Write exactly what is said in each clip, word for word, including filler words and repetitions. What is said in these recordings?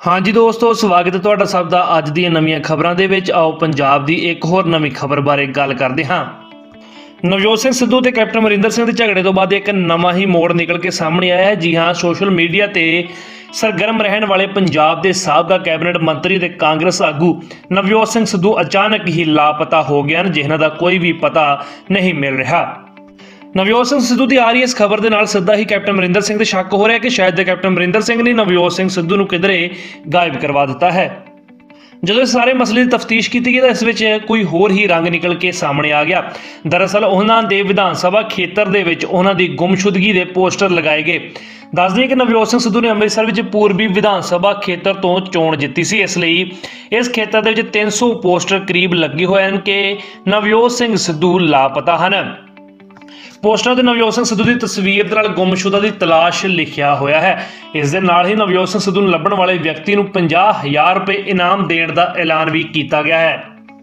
हाँ जी दोस्तों, स्वागत है तुहाडा सब दा अज दी नवीं खबरां दे विच। आओ पंजाब दी एक होर नवीं खबर बारे गल करदे हां। नवजोत सिंह सिद्धू ते कैप्टन अमरिंदर सिंह दे झगड़े तो बाद एक नवां ही मोड़ निकल के सामने आया है। जी हाँ, सोशल मीडिया ते सरगर्म रहने वाले पंजाब के साबका कैबिनेट मंत्री ते कांग्रेस आगू नवजोत सिंह सिद्धू अचानक ही लापता हो गए हैं, जिन्हां दा कोई भी पता नहीं मिल रहा। नवजोत सिंह सिद्धू की आ रही इस खबर के नाल सीधा ही कैप्टन अमरिंदर सिंह ते शक हो रहा है कि शायद कैप्टन अमरिंदर सिंह ने नवजोत सिंह सिद्धू नूं किधरे गायब करवा दिता है। जो इस सारे मसले की तफ्तीश की गई तो इस विच कोई होर ही रंग निकल के सामने आ गया। दरअसल उन्होंने दे विधान सभा खेतर दे विच उन्हां दी गुमशुदगी के पोस्टर लगाए गए। दस दिए कि नवजोत सिंह सिद्धू ने अमृतसर विच पूर्वी विधान सभा खेतर तो चोण जीती सी, इसलिए इस खेतर दे विच तीन सौ पोस्टर करीब लगे हुए हैं कि नवजोत सिंह सिद्धू लापता हैं। पोस्टर ते नवजोत सिंह सिद्धू की तस्वीर दे नाल गुमशुदा की तलाश लिखिया होया है। इस दे नाल ही नवजोत सिंह सिद्धू नूं लभण वाले व्यक्ति नूं पचास हज़ार रुपए इनाम देण दा ऐलान भी किया गया है।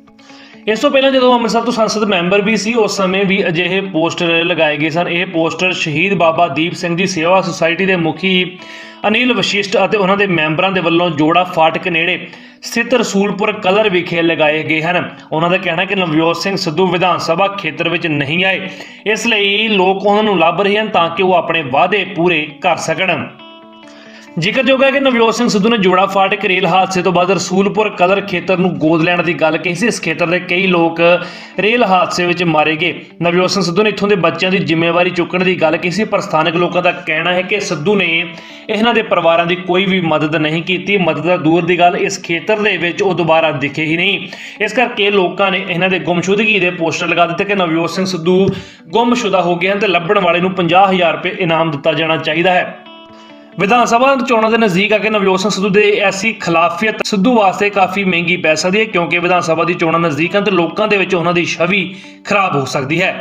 इस तो पहले जो अमृतसर तो संसद मैंबर भी सी, उस समय भी अजिहे पोस्टर लगाए गए सन। यह पोस्टर शहीद बाबा दीप सिंह जी सेवा सुसाइटी के मुखी अनिल वशिष्ठ और उन्होंने मैंबरों के वलों जोड़ा फाटक नेड़े स्थित रसूलपुर कलर विखे लगाए गए हैं। उन्होंने कहना कि नवजोत सिंह सिद्धू विधान सभा खेतर में नहीं आए, इसलिए लोग उन्होंने लभ रहे हैं ताकि वो अपने वादे पूरे कर सकन। जिक्रयोग है कि नवजोत सिंह सिद्धू ने जोड़ा फाटक रेल हादसे तो बाद रसूलपुर कलर खेतर नूं गोद लैण की गल कही सी। इस खेतर के कई लोग रेल हादसे में मारे गए। नवजोत सिंह सिद्धू ने इत्थों के बच्चों की जिम्मेवारी चुकण की गल कही सी, पर स्थानक लोगों का कहना है कि सिद्धू ने इन्हां दे परिवारां की कोई भी मदद नहीं की। मदद दूर की गल, इस खेतर दे विच वो दोबारा दिखे ही नहीं। इस करके लोगों ने इन्हां दे गुमशुदगी के पोस्टर लगा दिते कि नवजोत सिंह सिद्धू गुमशुदा हो गए हैं तो लभण वाले नूं पचास हज़ार रुपये इनाम दिता जाना चाहिए है। विधान सभा चोणों के नज़दीक आके नवजोत सिंह सिद्धू की ऐसी खिलाफियत सिद्धू वास्ते काफ़ी महंगी पै सकती है, क्योंकि विधान सभा की चोणां नज़दीक हैं तो लोगों के विच उन्हां दी छवि खराब हो सकती है।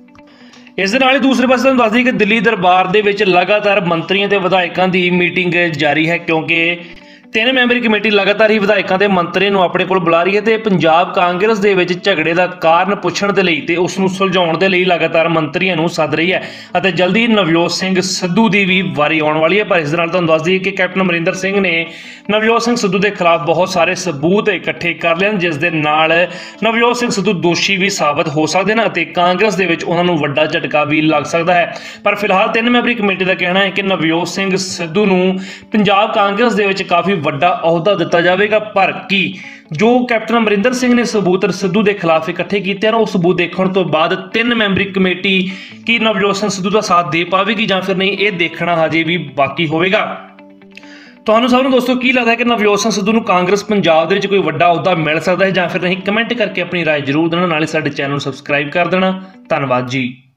इस दे नाल ही दूसरे पासे तुहानूं दस दईए कि दिल्ली दरबार दे विच लगातार मंत्रियों ते विधायकों की मीटिंग जारी है, क्योंकि तीन मैंबरी कमेटी लगातार ही विधायकों के मंत्री नूं अपने कोल बुला रही है। तो पंजाब कांग्रेस दे विच झगड़े का कारण पुछण दे लई ते उस नूं सुलझाउण दे लई लगातार मंत्रियों नूं सद रही है और जल्दी नवजोत सिंह सिद्धू की भी वारी आउण वाली है। पर इस दे नाल तुहानूं दस दईए कि कैप्टन अमरिंदर सिंह ने नवजोत सिंह सिद्धू के खिलाफ बहुत सारे सबूत इकट्ठे कर लए, जिस दे नाल नवजोत सिंह सिद्धू दोषी भी साबित हो सकते हैं और कांग्रेस दे विच उन्हां नूं वड्डा झटका भी लग सकता है। पर फिलहाल तीन मैंबरी कमेटी का कहना है कि नवजोत सिंह सिद्धू नूं पंजाब कांग्रेस दे विच काफ़ी वड्डा अहुदा दिता जाएगा। पर की जो कैप्टन अमरिंदर सिंह ने सबूत सिद्धू के खिलाफ इकट्ठे किए हैं, उस सबूत देखने तो बाद तीन मैंबरी कमेटी की नवजोत सिंह सिद्धू का साथ दे पाएगी या फिर नहीं, ये देखना हजे भी बाकी होगा। तुहानूं सब नूं दोस्तों की लगता है कि नवजोत सिंह सिद्धू नूं कांग्रेस पंजाब दे विच कोई वड्डा अहुदा मिल सकता है या फिर नहीं? कमेंट करके अपनी राय जरूर देना, नाले साडे चैनल नूं सबसक्राइब कर देना। धन्नवाद जी।